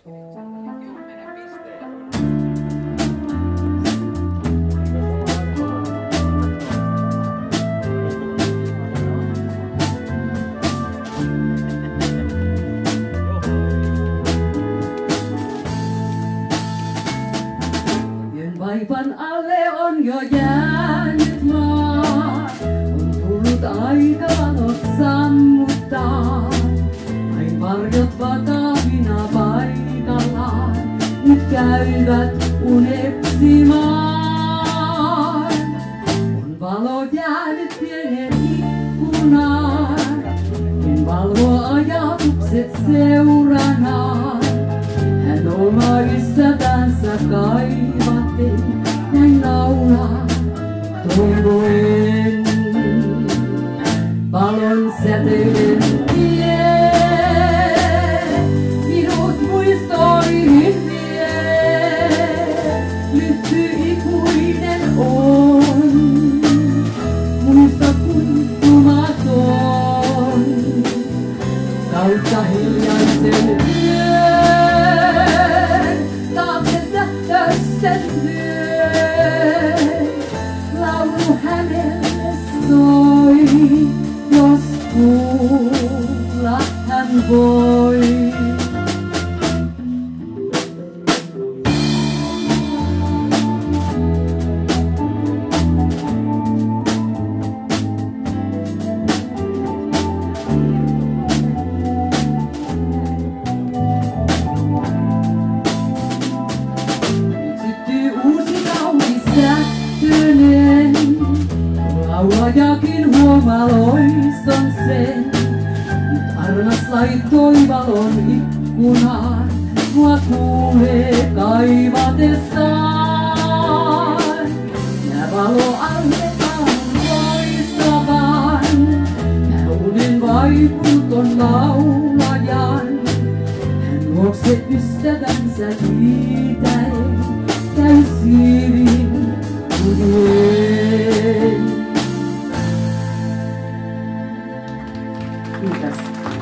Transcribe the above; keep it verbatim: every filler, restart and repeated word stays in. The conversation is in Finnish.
Vaipan alle on jo jäänyt maa, on tullut aika valot sammuttaa. Vain varjot vakavina paikallaan, nyt käyvät unepsimaan. On valo jäänyt pienen ikkunaan, en valvo ajatukset seuranaan. Hän omaisätänsä kaivaten, näin laulaa toivoen. Valon säteiden tie, minut muistoihin vie. Lyhty ikuinen on, muista kuntumaton, kautta hiljaisen laulu hänelle soi, jos kuulla hän voi. Laulajakin huomaa loiston sen, nyt armas laittoi valon ikkunaan, mua kuulee kaivatessaan. Ja valo annetaan loistavan, ja unen vaiputon laulajan. Hän juokse ystävänsä kiitäen, käy siivin kujuen. Kiitos.